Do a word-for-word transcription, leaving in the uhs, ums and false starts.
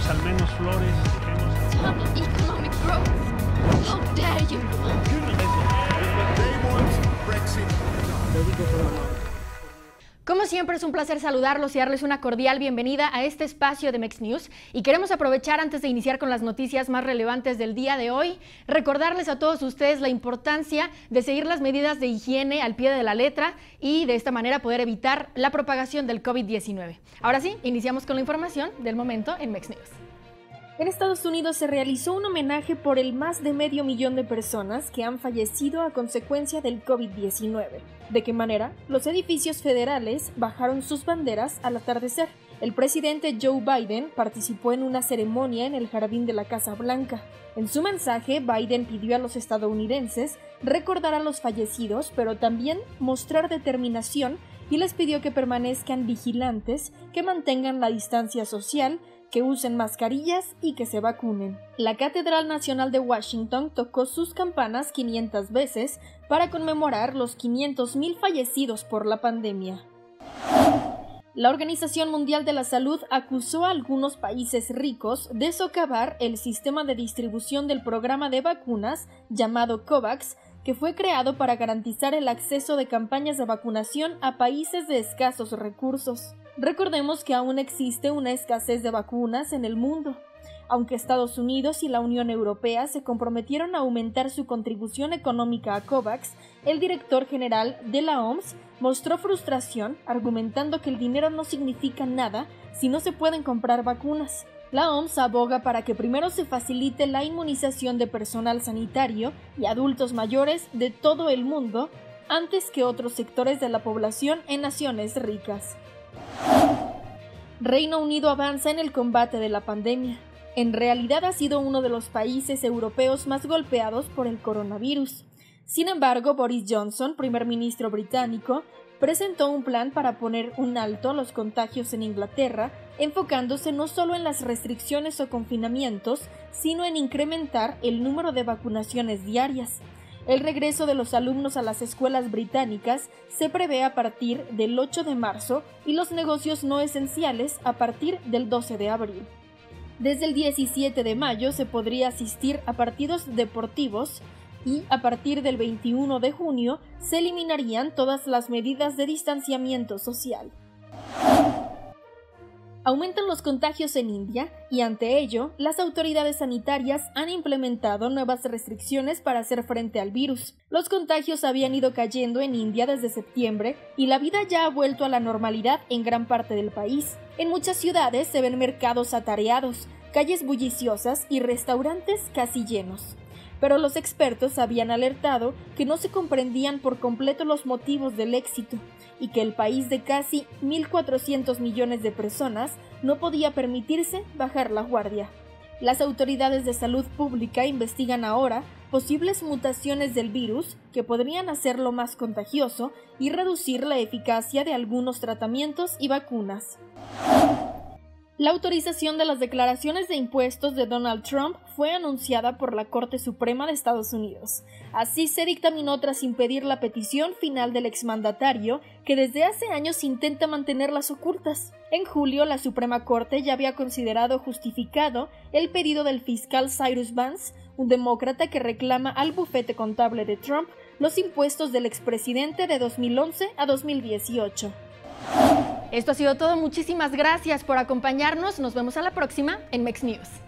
dejemos al menos flores, dejemos... Stop economic growth. How dare you? Como siempre es un placer saludarlos y darles una cordial bienvenida a este espacio de Mex News, y queremos aprovechar antes de iniciar con las noticias más relevantes del día de hoy, recordarles a todos ustedes la importancia de seguir las medidas de higiene al pie de la letra y de esta manera poder evitar la propagación del COVID diecinueve. Ahora sí, iniciamos con la información del momento en Mex News. En Estados Unidos se realizó un homenaje por el más de medio millón de personas que han fallecido a consecuencia del COVID diecinueve. ¿De qué manera? Los edificios federales bajaron sus banderas al atardecer. El presidente Joe Biden participó en una ceremonia en el jardín de la Casa Blanca. En su mensaje, Biden pidió a los estadounidenses recordar a los fallecidos, pero también mostrar determinación, y les pidió que permanezcan vigilantes, que mantengan la distancia social, que usen mascarillas y que se vacunen. La Catedral Nacional de Washington tocó sus campanas quinientas veces para conmemorar los quinientos mil fallecidos por la pandemia. La Organización Mundial de la Salud acusó a algunos países ricos de socavar el sistema de distribución del programa de vacunas llamado COVAX, que fue creado para garantizar el acceso de campañas de vacunación a países de escasos recursos. Recordemos que aún existe una escasez de vacunas en el mundo. Aunque Estados Unidos y la Unión Europea se comprometieron a aumentar su contribución económica a COVAX, el director general de la O M S mostró frustración, argumentando que el dinero no significa nada si no se pueden comprar vacunas. La O M S aboga para que primero se facilite la inmunización de personal sanitario y adultos mayores de todo el mundo antes que otros sectores de la población en naciones ricas. Reino Unido avanza en el combate de la pandemia. En realidad ha sido uno de los países europeos más golpeados por el coronavirus. Sin embargo, Boris Johnson, primer ministro británico, presentó un plan para poner un alto a los contagios en Inglaterra, enfocándose no solo en las restricciones o confinamientos, sino en incrementar el número de vacunaciones diarias. El regreso de los alumnos a las escuelas británicas se prevé a partir del ocho de marzo y los negocios no esenciales a partir del doce de abril. Desde el diecisiete de mayo se podría asistir a partidos deportivos y a partir del veintiuno de junio se eliminarían todas las medidas de distanciamiento social. Aumentan los contagios en India y ante ello, las autoridades sanitarias han implementado nuevas restricciones para hacer frente al virus. Los contagios habían ido cayendo en India desde septiembre y la vida ya ha vuelto a la normalidad en gran parte del país. En muchas ciudades se ven mercados atareados, calles bulliciosas y restaurantes casi llenos. Pero los expertos habían alertado que no se comprendían por completo los motivos del éxito y que el país de casi mil cuatrocientos millones de personas no podía permitirse bajar la guardia. Las autoridades de salud pública investigan ahora posibles mutaciones del virus que podrían hacerlo más contagioso y reducir la eficacia de algunos tratamientos y vacunas. La autorización de las declaraciones de impuestos de Donald Trump fue anunciada por la Corte Suprema de Estados Unidos. Así se dictaminó tras impedir la petición final del exmandatario, que desde hace años intenta mantenerlas ocultas. En julio, la Suprema Corte ya había considerado justificado el pedido del fiscal Cyrus Vance, un demócrata que reclama al bufete contable de Trump los impuestos del expresidente de dos mil once a dos mil dieciocho. Esto ha sido todo, muchísimas gracias por acompañarnos, nos vemos a la próxima en Mex News.